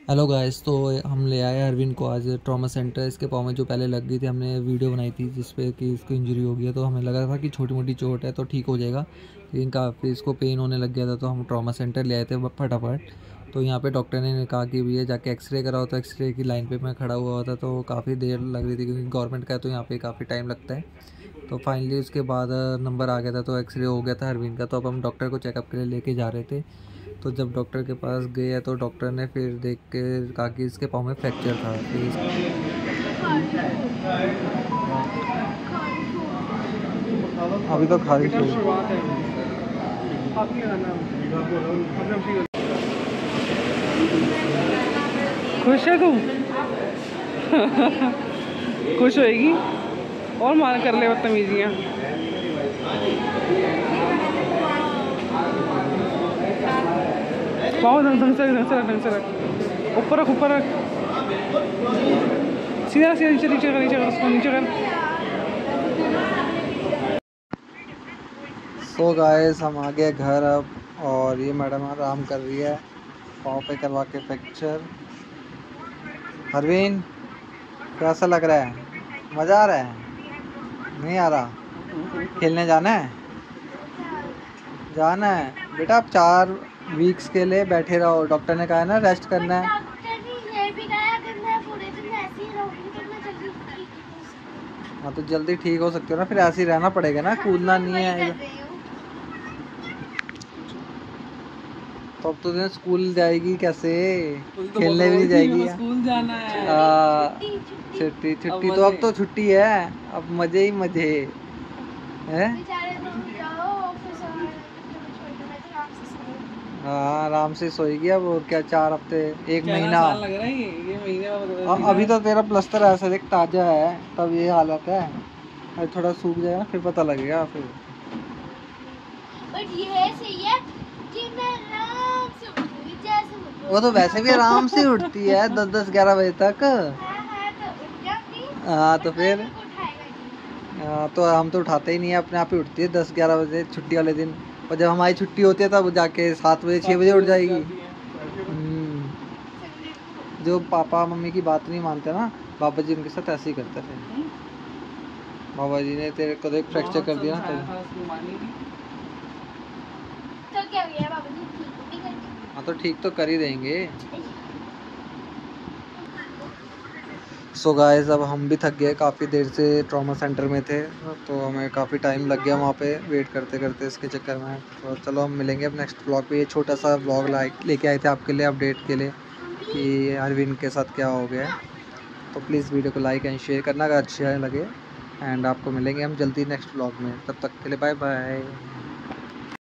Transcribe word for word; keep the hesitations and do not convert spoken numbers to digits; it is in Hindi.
Hello guys. तो हम ले आए अरविंद को आज ट्रॉमा सेंटर। इसके पाँव में जो पहले लग गई थी, हमने वीडियो बनाई थी जिस पे कि इसको इंजरी हो गई है। तो हमें लगा था कि छोटी मोटी चोट है तो ठीक हो जाएगा, लेकिन काफ़ी इसको पेन होने लग गया था। तो हम ट्रॉमा सेंटर ले आए थे फटाफट। तो यहाँ पे डॉक्टर ने कहा कि भैया जाके एक्सरे कराओ। तो एक्सरे की लाइन पे मैं खड़ा हुआ हुआ था तो काफ़ी देर लग रही थी, क्योंकि गवर्नमेंट का है तो यहाँ पे काफ़ी टाइम लगता है। तो फाइनली उसके बाद नंबर आ गया था, तो एक्सरे हो गया था अरविंद का। तो अब हम डॉक्टर को चेकअप के लिए लेके जा रहे थे। तो जब डॉक्टर के पास गए तो डॉक्टर ने फिर देख के कहा कि इसके पाँव में फ्रैक्चर था। फिर इस... अभी तो खारिश हो खुश है तू? खुश होएगी और मान कर ले बदतमीजियाँ। पाओ ढंग ढंग से ढंग से रख ढंग से रख ऊपर रख ऊपर रख सीधा सीधा नीचे नीचे कर नीचे कर उसको नीचे कर। सो गाइस हम आ गए घर अब, और ये मैडम आराम कर रही है पाँव पे करवा के फ्रैक्चर। अरविंद कैसा लग रहा है? मज़ा आ रहा है? नहीं आ रहा? खेलने जाना है? जाना है बेटा। आप चार वीक्स के लिए बैठे रहो, डॉक्टर ने कहा है ना रेस्ट करना है। हाँ तो जल्दी ठीक हो सकते हो ना, फिर ऐसे ही रहना पड़ेगा ना, कूदना नहीं है। तो अब तो दिन स्कूल जाएगी कैसे? तो खेलने भी नहीं जाएगी? स्कूल जाना है। छुट्टी छुट्टी तो अब तो छुट्टी है, अब मजे ही मजे है। हाँ आराम से सोएगी अब, और क्या चार हफ्ते एक महीना लग रहा है ये ये महीने। अभी तो तेरा प्लस्तर ऐसा देख ताजा है, तब ये हालत है। अरे थोड़ा सूख जाएगा फिर पता लगेगा फिर। बट ये सही है कि मैं आराम से उठूंगी, जैसे वो तो वैसे भी आराम से उठती है दस दस ग्यारह बजे तक। हाँ तो फिर हाँ तो हम तो उठाते ही नहीं है, अपने आप ही उठती है दस ग्यारह बजे छुट्टी वाले दिन। और जब हमारी छुट्टी होती है तब जाके सात बजे छः बजे उठ जाएगी। जो पापा मम्मी की बात नहीं मानते ना, बाबा जी उनके साथ ऐसे ही करते थे। बाबा जी ने तेरे को देख फ्रैक्चर कर दिया तो तो क्या गया बाबा जी? ठीक है। हाँ तो ठीक तो कर ही देंगे। सो गाइस अब हम भी थक गए, काफ़ी देर से ट्रॉमा सेंटर में थे तो हमें काफ़ी टाइम लग गया वहाँ पे वेट करते करते इसके चक्कर में। तो चलो हम मिलेंगे अब नेक्स्ट ब्लॉग पे। ये छोटा सा ब्लॉग लाइक लेके आए थे आपके लिए अपडेट के लिए कि अरविंद के साथ क्या हो गया। तो प्लीज़ वीडियो को लाइक एंड शेयर करना अगर अच्छा लगे, एंड आपको मिलेंगे हम जल्दी नेक्स्ट ब्लॉग में। तब तक के लिए बाय बाय।